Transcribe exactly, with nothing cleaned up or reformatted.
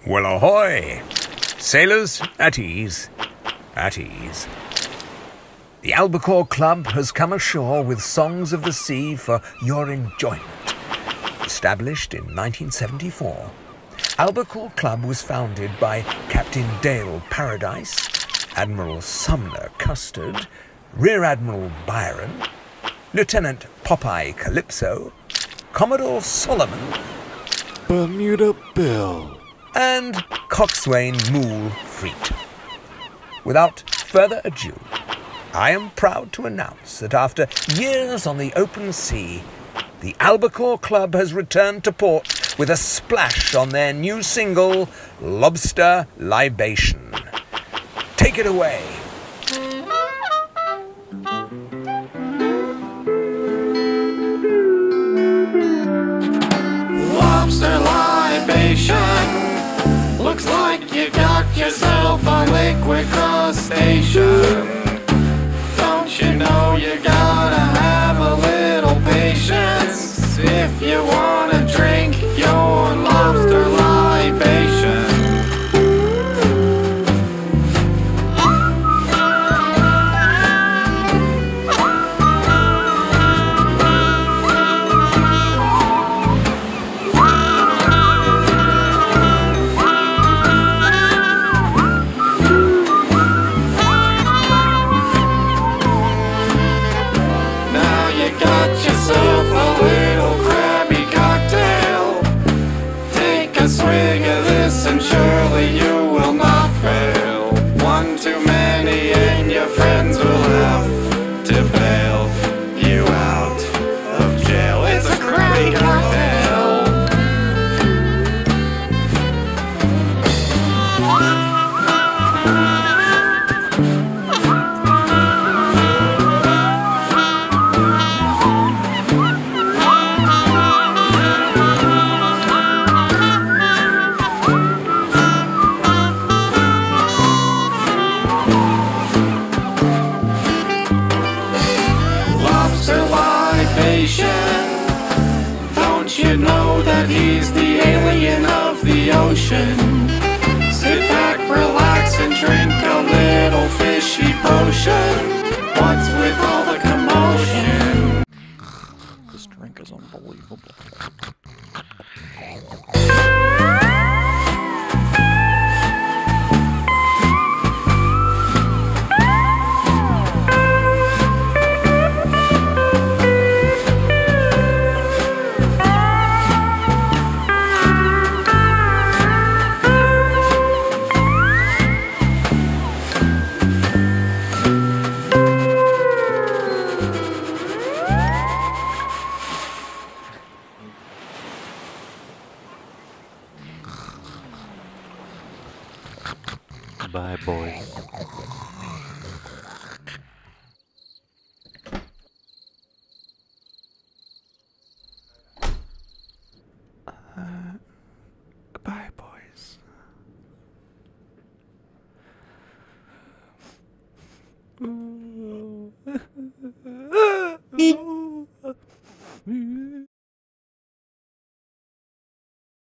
Well, ahoy! Sailors at ease, at ease. The Albacore Club has come ashore with songs of the sea for your enjoyment. Established in nineteen seventy-four, Albacore Club was founded by Captain Dale Paradise, Admiral Sumner Custard, Rear Admiral Byron, Lieutenant Popeye Calypso, Commodore Solomon, Bermuda Bill, and Coxswain Moole Freet. Without further ado, I am proud to announce that after years on the open sea, the Albacore Club has returned to port with a splash on their new single, Lobster Libation. Take it away. Lobster libation. Looks like you got yourself a liquid crustacean. Don't you know you gotta have a little patience if you wanna drink your lobster libation? And surely you will not fail. One too many and your friends will have to bail you out of jail. It's a crappy cocktail. Don't you know that he's the alien of the ocean? Sit back, relax, and drink a little fishy potion. What's with all the commotion? this drink is unbelievable. Bye, boys. Uh, goodbye, boys.